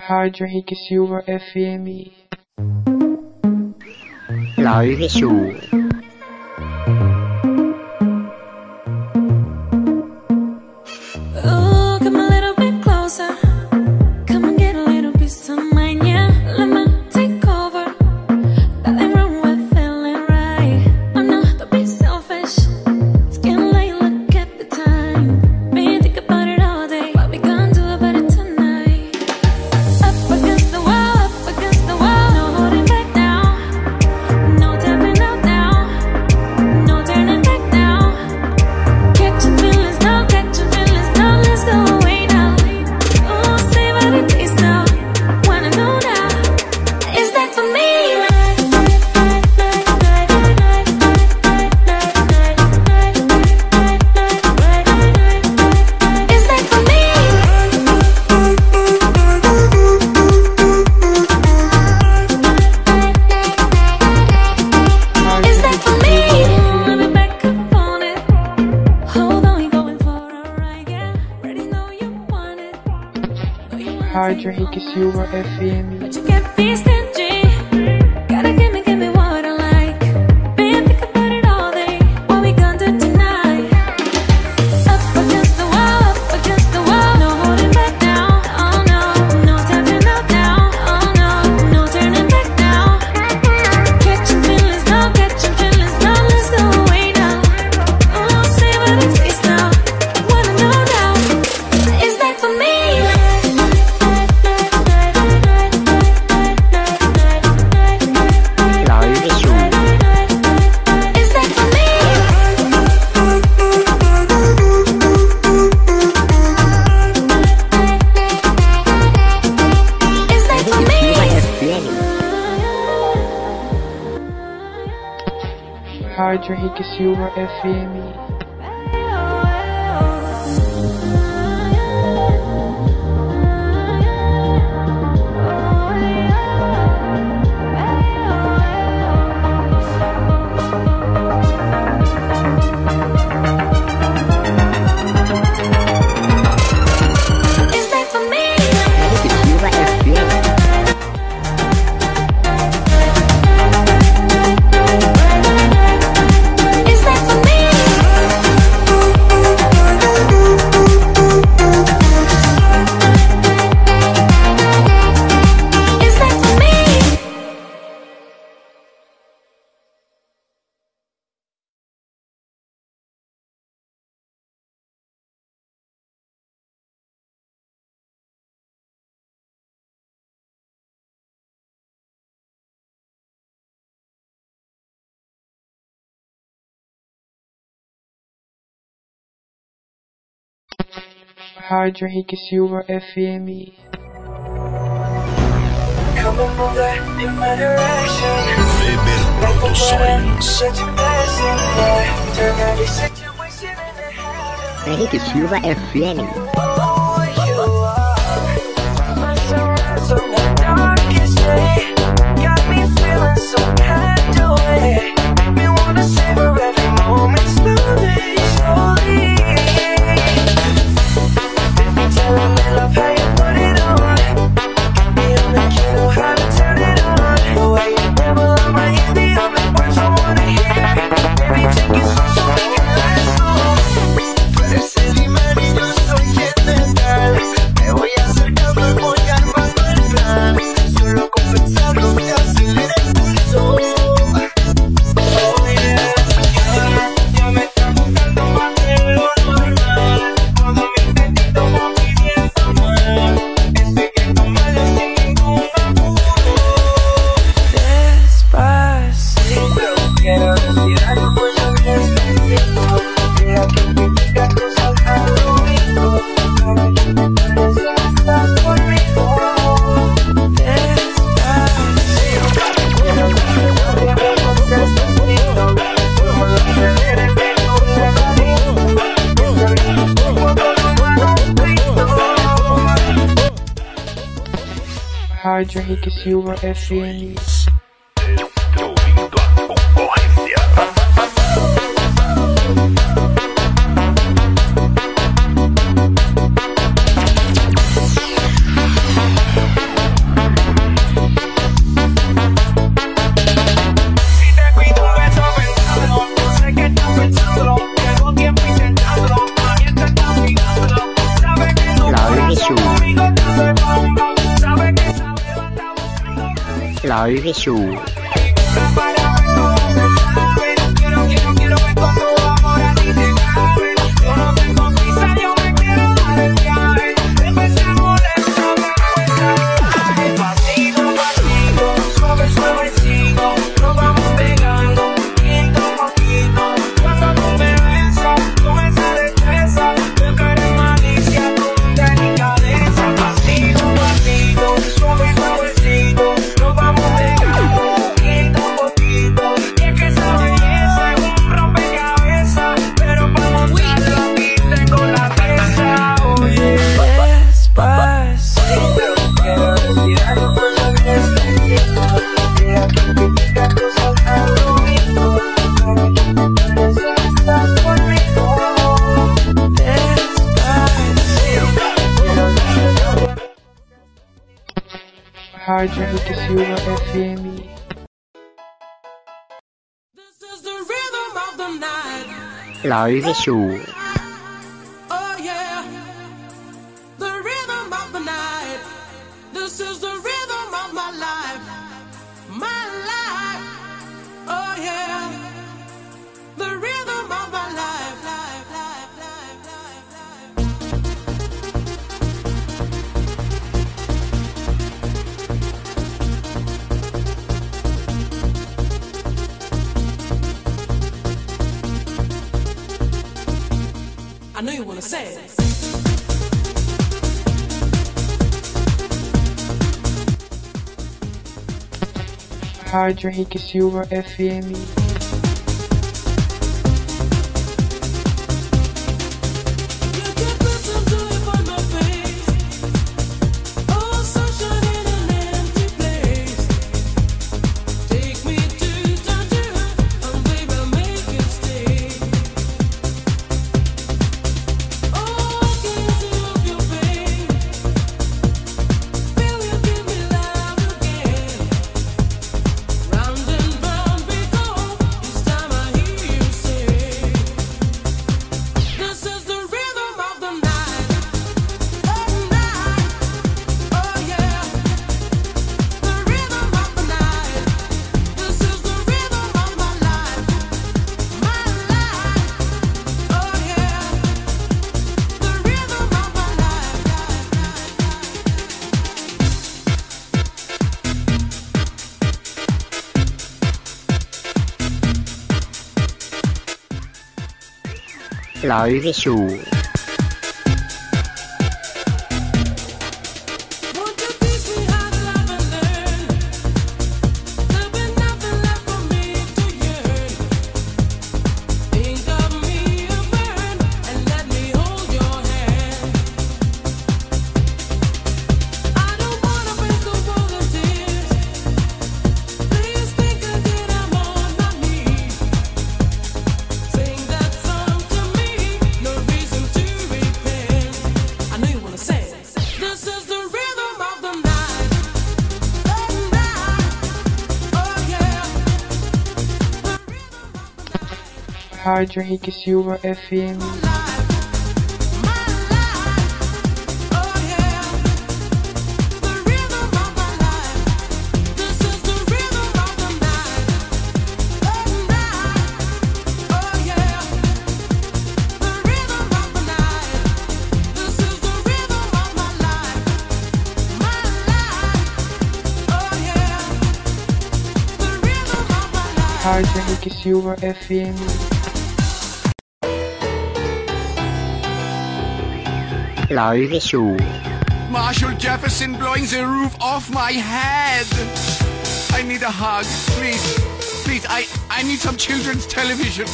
Rádio Henrique Silva FM. Live Show. Rádio Henrique Silva FM. Rádio Henrique Silva FM. Rádio Henrique Silva FM. Weber Produções. Henrique Silva FM. Rádio Henrique Silva FM. Destruindo a concorrência. Live Show. Quiero ver cuando amor a ti te cabe. Yo no tengo prisa, yo me quiero dar el viaje. Empecemos lento, pero pasito a pasito, suave, suavecito, nos vamos pegando, poquito a poquito. Cuando tú me besas, con esa destreza, veo que eres malicia con delicadeza. Pasito a pasito, suave, suavecito, nos vamos pegando, poquito a poquito. Y es que esa belleza es un rompecabezas, pero para montarlo aquí tengo la pieza. Oye, despacito, quiero respirar por la despacito. Deja que te diga cosas al oído, para que te enteres si estás conmigo. Despacito, quiero respirar. Rádio Henrique Silva FM. This is the rhythm of the night. Live Show. Oh yeah, the rhythm of the night. This is the rhythm of my life, my life. Oh yeah, the rhythm of my life, life, life, life, life, life. I know you wanna say it. Rádio Henrique Silva FM. You can listen to it on my face. Oh, sunshine in an empty place. Take me to Tangier, and baby, make it stay. Oh, I can feel your pain. Feel you give me love again. Round and round we go. Each time I hear you say, this is the rhythm of the night. Oh yeah, the rhythm of the night. This is the rhythm of my life, my life. Oh yeah, the rhythm of my life. Live Show. Won't you teach me how to love and learn? There'll be nothing left for me to yearn. Think of me a burn and let me hold your hand. I don't wanna break a world of tears. Please think again, I'm on my knees. Sing that song to me, no reason to repent. I know you wanna say it. This is the rhythm of the night. Oh yeah, the rhythm of the night. Rádio Henrique Silva FM. My life. Oh yeah, the rhythm of my life. This is the rhythm of the night. Oh yeah, the rhythm of the night. This is the rhythm of my life, my life. Oh yeah, the rhythm of my life. Rádio Henrique Silva FM. Live Show. Marshall Jefferson blowing the roof off my head. I need a hug, please. Please, I need some children's television.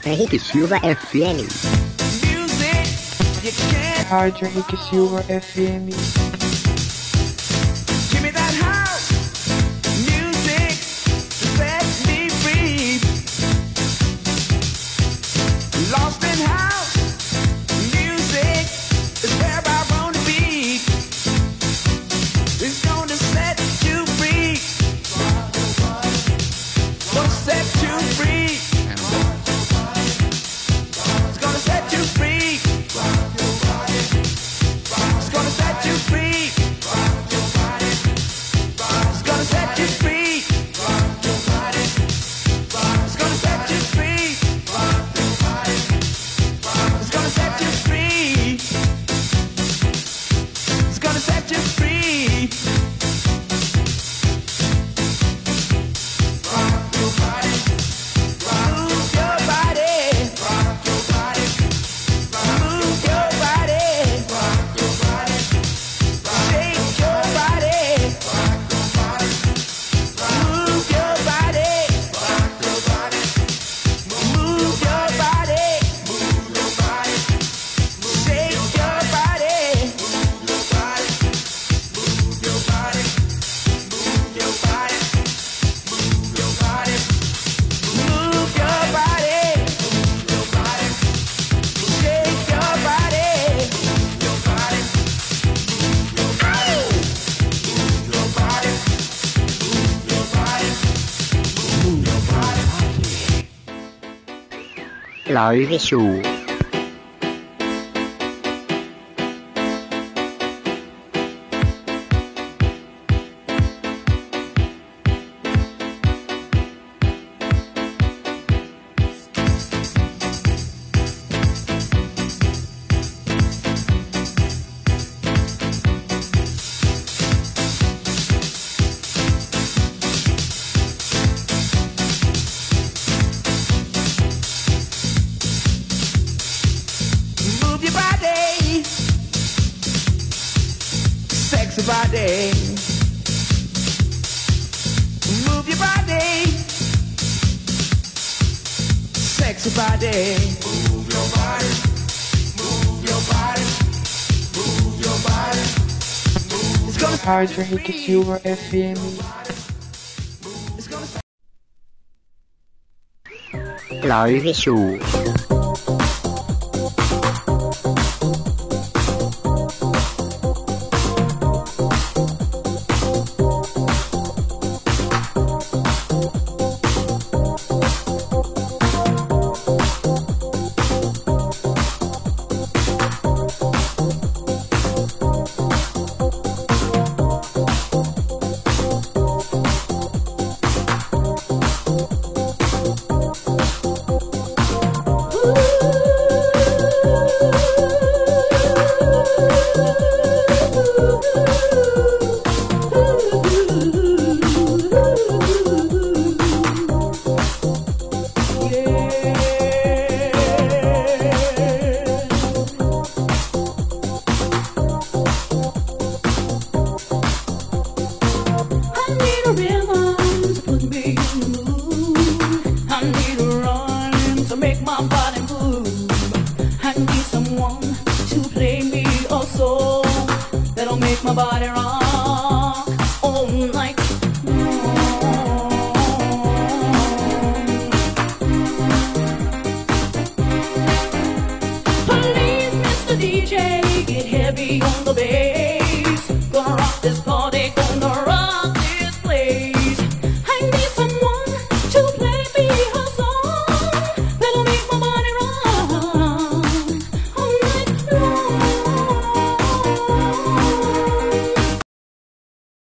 Henrique Silva FM. Music, you can't Rádio Henrique Silva FM. give me that house. Music sets me free. Lost in house. Music is where I want to be. It's gonna set you free. Gonna set you free. It's gonna set you free. It's gonna set you free. It's gonna set you free. It's gonna set you free. It's gonna set you free. It's gonna set you free. Move your body. Move your body. Shake your body. Move your body. Move your body. Shake your body. Move your body. Move your body. Move your body. Move your body. Move your body. Shake your body. Move your body. Move your body. Move your body. Move your body. Move your body. Live Show. Move your body, sexy body. Move your body, sexy body. Move your body, move your body, move your body. It's gonna, Rádio Henrique Silva FM. it's gonna. Live Show. I need a rhythm to put me in the mood. I need a rhyme to make my body move. I need someone to play me a song that'll make my body rock all night.